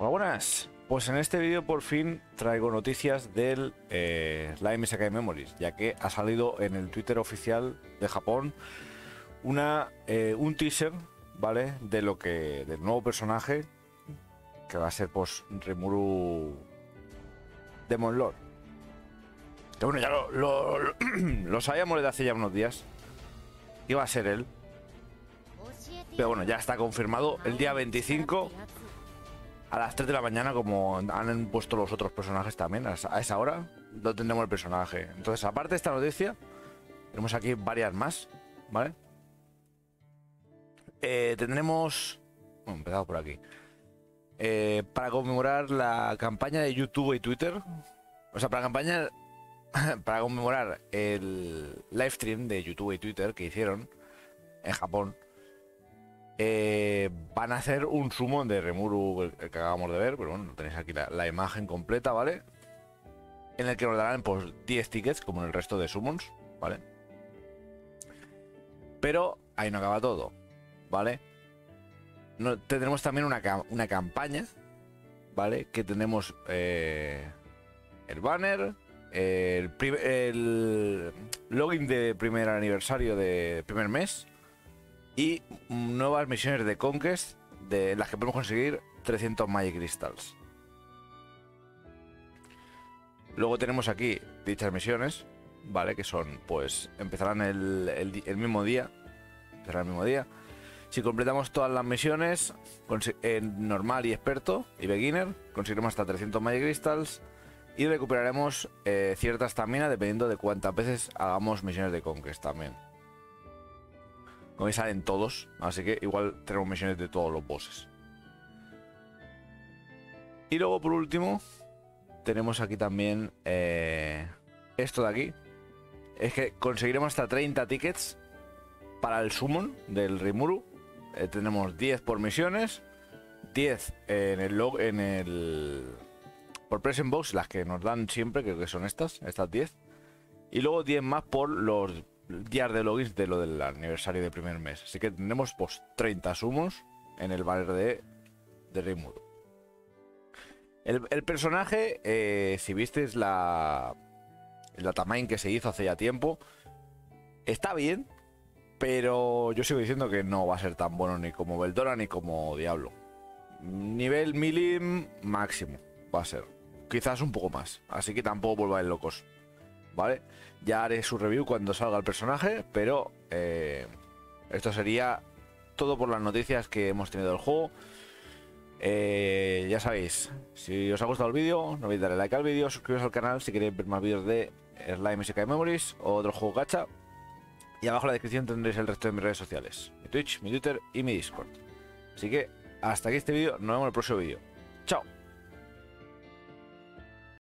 Hola, buenas. Pues en este vídeo por fin traigo noticias del Slime Isekai Memories, ya que ha salido en el Twitter oficial de Japón un teaser, ¿vale? De lo que del nuevo personaje que va a ser pues Rimuru Demon Lord. Que bueno, ya lo sabíamos desde hace ya unos días. Iba a ser él. Pero bueno, ya está confirmado el día 25 a las 3 de la mañana, como han puesto los otros personajes también. A esa hora lo tendremos el personaje. Entonces, aparte de esta noticia, tenemos aquí varias más, ¿vale? Tendremos... Bueno, empezamos por aquí. Para conmemorar la campaña de YouTube y Twitter. O sea, para conmemorar el live stream de YouTube y Twitter que hicieron en Japón. Van a hacer un summon de Rimuru, el que acabamos de ver, pero bueno, tenéis aquí la imagen completa, ¿vale? En el que nos darán pues 10 tickets, como en el resto de summons, ¿vale? Pero ahí no acaba todo, ¿vale? Tendremos también una campaña, ¿vale? Que tenemos el banner, el login de primer aniversario de primer mes, y nuevas misiones de Conquest de las que podemos conseguir 300 Magic Crystals. Luego tenemos aquí dichas misiones, ¿vale? Que son, pues, empezarán el mismo día. Empezarán el mismo día. Si completamos todas las misiones en normal y experto y beginner, conseguiremos hasta 300 Magic Crystals y recuperaremos cierta estamina dependiendo de cuántas veces hagamos misiones de Conquest también. Como veis, salen todos, así que igual tenemos misiones de todos los bosses. Y luego, por último, tenemos aquí también esto de aquí. Es que conseguiremos hasta 30 tickets para el summon del Rimuru. Tenemos 10 por misiones, 10 por present box, las que nos dan siempre, creo que son estas 10. Y luego 10 más por los días de logins de lo del aniversario de primer mes. Así que tendremos pues 30 sumos en el banner de Rimuru. El personaje, si visteis la Tamain que se hizo hace ya tiempo, está bien, pero yo sigo diciendo que no va a ser tan bueno ni como Veldora ni como Diablo. Nivel Milim máximo va a ser, quizás un poco más, así que tampoco volváis locos, ¿vale? Ya haré su review cuando salga el personaje, pero esto sería todo por las noticias que hemos tenido del juego. Ya sabéis, si os ha gustado el vídeo, no olvidéis darle like al vídeo, suscribiros al canal si queréis ver más vídeos de Slime Isekai Memories o otro juego gacha. Y abajo en la descripción tendréis el resto de mis redes sociales, mi Twitch, mi Twitter y mi Discord. Así que hasta aquí este vídeo, nos vemos en el próximo vídeo. ¡Chao!